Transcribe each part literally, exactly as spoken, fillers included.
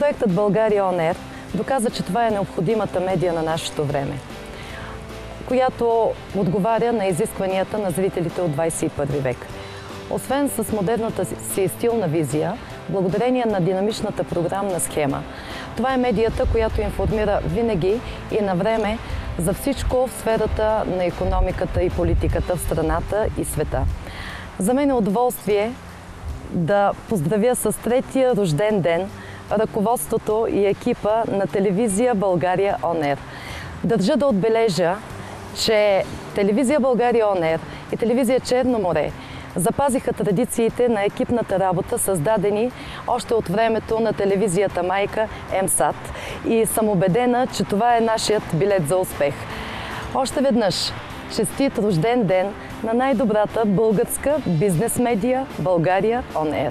Проектът България Он Ер доказа, че това е необходимата медия на нашето време, която отговаря на изискванията на зрителите от двадесет и първи век. Освен с модерната си стилна визия, благодарение на динамичната програмна схема, това е медията, която информира винаги и на време за всичко в сферата на икономиката и политиката в страната и света. За мен е удоволствие да поздравя с третия рожден ден ръководството и екипа на телевизия България Он Ер. Държа да отбележа, че телевизия България Он Ер и телевизия Черно море запазиха традициите на екипната работа, създадени още от времето на телевизията майка МСАТ, и съм убедена, че това е нашият билет за успех. Още веднъж честит рожден ден на най-добрата българска бизнес медия България Он Ер.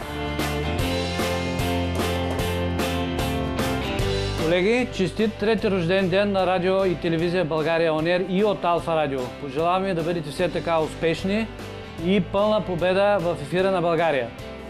Колеги, честит трети рожден ден на радио и телевизия България Он Ер и от Алфа Радио. Пожелавам ви да бъдете все така успешни и пълна победа в ефира на България.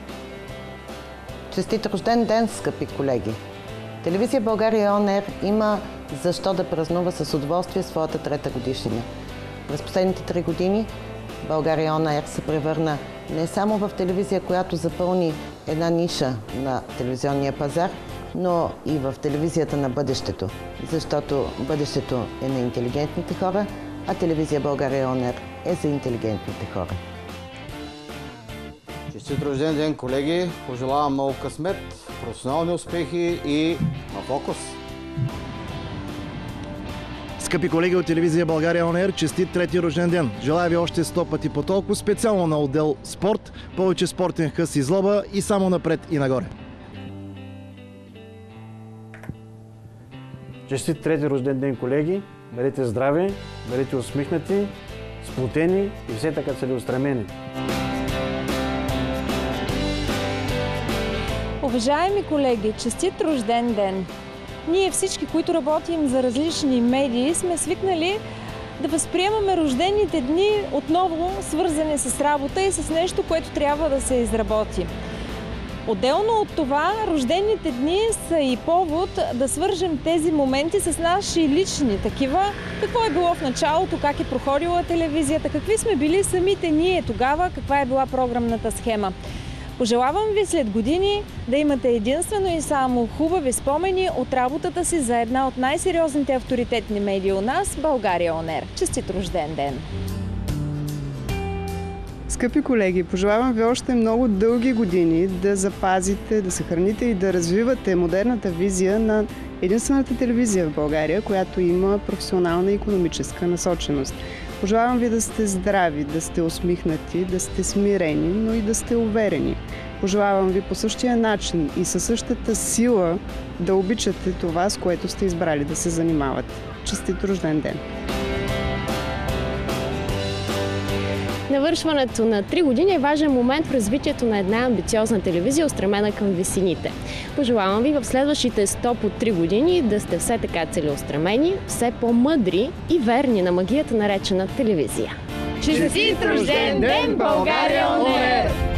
Честит рожден ден, скъпи колеги! Телевизия България Он Ер има защо да празнува с удоволствие своята трета годишнина. През последните три години България Он Ер се превърна не само в телевизия, която запълни една ниша на телевизионния пазар, но и в телевизията на бъдещето, защото бъдещето е на интелигентните хора, а телевизия България Он Ер е за интелигентните хора. Честит рожден ден, колеги! Пожелавам много късмет, професионални успехи и на фокус! Скъпи колеги от телевизия България Он Ер, честит трети рожден ден! Желая ви още сто пъти по толкова, специално на отдел спорт, повече спортен хъс и злоба и само напред и нагоре! Честит трети рожден ден, колеги! Бъдете здрави, бъдете усмихнати, сплотени и все така целеустремени. Уважаеми колеги, честит рожден ден! Ние всички, които работим за различни медии, сме свикнали да възприемаме рождените дни отново свързани с работа и с нещо, което трябва да се изработи. Отделно от това, рождените дни са и повод да свържем тези моменти с наши лични такива. Какво е било в началото, как е проходила телевизията, какви сме били самите ние тогава, каква е била програмната схема. Пожелавам ви след години да имате единствено и само хубави спомени от работата си за една от най-сериозните авторитетни медии у нас – България Он Ер. Честит рожден ден! Скъпи колеги, пожелавам ви още много дълги години да запазите, да съхраните и да развивате модерната визия на единствената телевизия в България, която има професионална и икономическа насоченост. Пожелавам ви да сте здрави, да сте усмихнати, да сте смирени, но и да сте уверени. Пожелавам ви по същия начин и със същата сила да обичате това, с което сте избрали да се занимавате. Честит рожден ден! Навършването на три години е важен момент в развитието на една амбициозна телевизия, устремена към висините. Пожелавам ви в следващите сто по три години да сте все така целеустремени, все по-мъдри и верни на магията, наречена телевизия. Честит рожден ден, България Он Ер!